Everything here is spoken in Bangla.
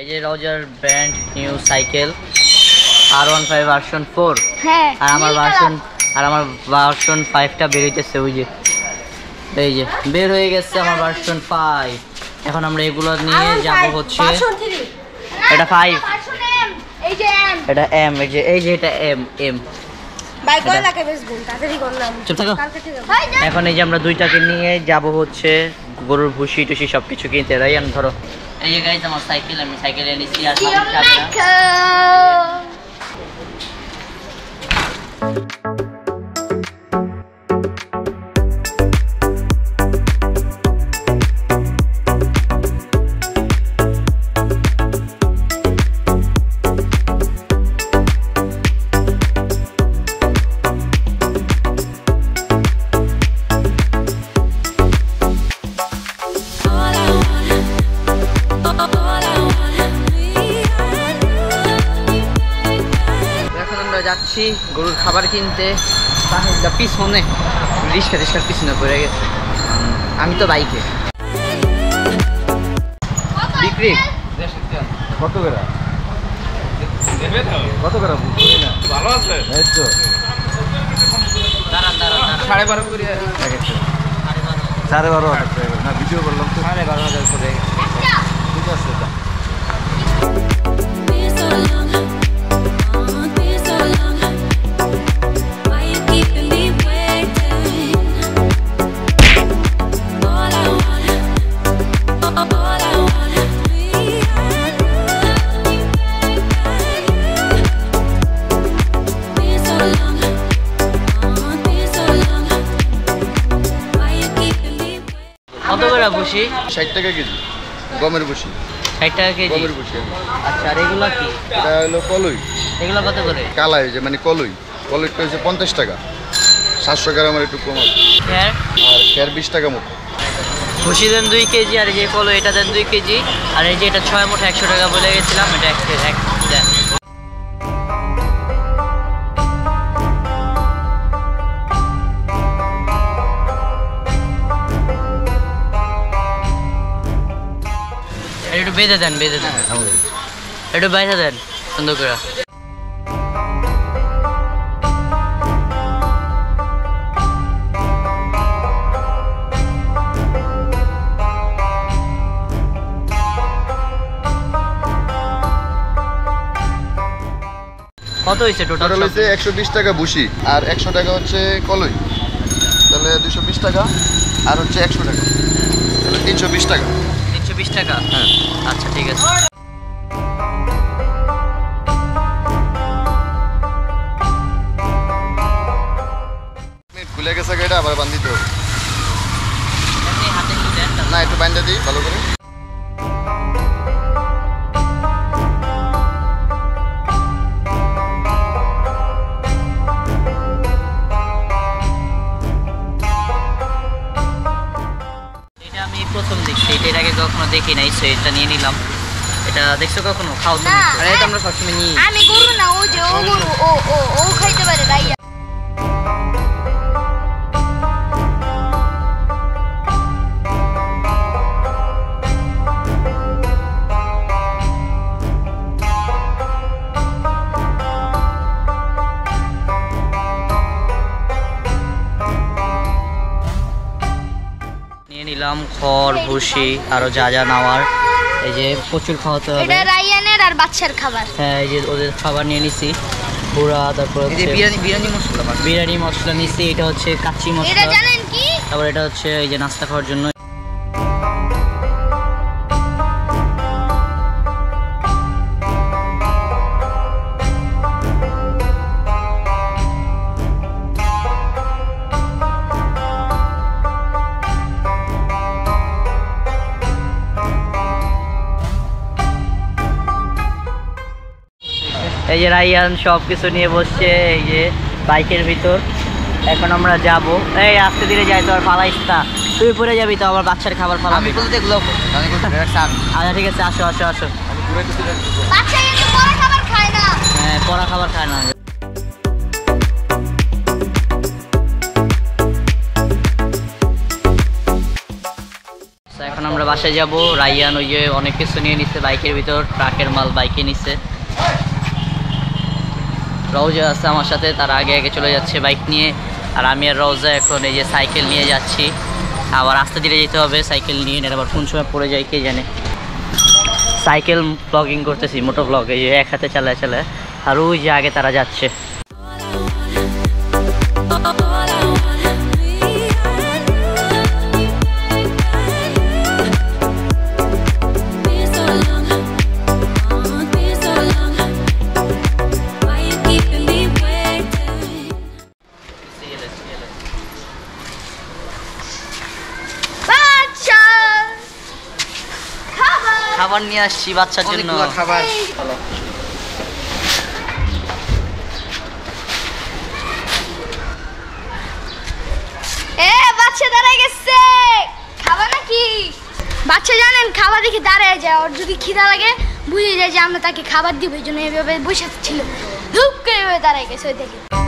এই যে Roger brand new cycle R15 version 4 হ্যাঁ আর আমার ভার্সন 5টা বের হইতেছে ওই যে এই যে বের হয়ে গেছে আমার ভার্সন 5 এখন আমরা এগুলো নিয়ে যাব হচ্ছে এটা 5 এই যে এম এটা এম এই যে এটা এম ভাই কয় লাখে বেচবো তাড়াতাড়ি করলাম চুপ থাকো এখন এই যে আমরা দুইটাকে নিয়ে যাব হচ্ছে গরুর ভুসি টুসি সবকিছু কিনতে রাইয়ান ধরো এই যে গাইস আমার সাইকেল আমি সাইকেলে এনেছি আর সামনে চাবি যাচ্ছি গরুর খাবার কিনতে তাহলে পিছনে রিস্কার পিছনে পড়ে গেছে আমি তো বাইকে বিক্রি কত করে ভালো আছে এই তো দাঁড়ান 12.5 করে 12.5 না ভিডিও করলাম তো 12,500 করে ঠিক আছে কত করে ভুসি 60 টাকা কেজি গমের ভুসি 60 টাকা কেজি গমের ভুসি আচ্ছা আর এগুলা কি এটা হলো কলই এগুলা কত করে কালাই যে মানে কলইটা হচ্ছে 50 টাকা 700 গ্রামের একটু কম আছে খের আর খের 20 টাকা মতো ভুসি দেন 2 কেজি আর এই যে কলো এটা দেন 2 কেজি আর এই যে এটা 6 মুঠা 100 টাকা বলে গেছিলাম এটা এক দেন একটু বেঁধে দেন একটু বাইরে দেন সুন্দর করে কত হয়েছে টোটাল হচ্ছে 120 টাকা ভুসি আর 100 টাকা হচ্ছে কলই তাহলে 220 টাকা আর হচ্ছে 100 টাকা তাহলে 320 টাকা 320 টাকা হ্যাঁ আচ্ছা ঠিক আছে খুলে গেছে এটা আবার বান্ধিতে হবে আপনি হাতে নিয়ে দেন না একটু বান্ধা দিই ভালো করে এটা আমি প্রথম দেখছি এর আগে কখনো দেখি নাই সো এটা নিয়ে নিলাম এটা দেখছো কখনো খাও তুমি আরে এটা আমরা সবসময় নিই আমি গরু না ও যে ও গরু ও খাইতে পারে রাইয়া নিলাম খড় ভুসি আরো যা নেওয়ার এই যে প্রচুর খাওয়াতে হবে এটা রায়ানের আর বাচ্চার খাবার হ্যাঁ এই যে ওদের খাবার নিয়ে নিছি পুরা তারপর এই যে বিরিয়ানি মশলা নিছি এটা হচ্ছে কাচ্চি মশলা এটা জানেন কি তারপর এটা হচ্ছে এই যে নাস্তা খাওয়ার জন্য এই যে রাইয়ান সবকিছু নিয়ে বসছে এই যে বাইকের ভিতর এখন আমরা যাব এই আস্তে ধীরে যাই তো আর ফালাইস না তুই পরে যাবি তো আমার বাচ্চার খাবার ফালাবি আমি বলতে দেখলো আচ্ছা ঠিক আছে আসো আসো আসো বাচ্চা কিন্তু পড়া খাবার খায় না হ্যাঁ পড়া খাবার খায় না এখন আমরা বাসায় যাব। রাইয়ান ওই যে অনেক কিছু নিয়ে নিচ্ছে বাইকের ভিতর, ট্রাকের মাল বাইকে নিচ্ছে। রওজা আছে আমার সাথে, তার আগে আগে চলে যাচ্ছে বাইক নিয়ে। আর আমি আর রওজা এখন এই যে সাইকেল নিয়ে যাচ্ছি। আবার আস্তে ধীরে যেতে হবে সাইকেল নিয়ে, আবার কোন সময় পড়ে যায় কে জানে। সাইকেল ব্লগিং করতেছি, মোটো ব্লগ, এই যে এক হাতে চালায় চালায়। আর ওই যে আগে তারা যাচ্ছে। খাবার নিয়ে আসছি বাচ্চার জন্য। খাবার বাচ্চা দাঁড়ায় গেছে, খাবার নাকি? বাচ্চা জানেন খাবার দেখে দাঁড়ায় যায়, ওর যদি খিদা লাগে বুঝে যায় যে আমরা তাকে খাবার দিব, এই জন্য এভাবে বসে ছিল, ধূপ করে এভাবে দাঁড়ায় গেছে ওই থেকে।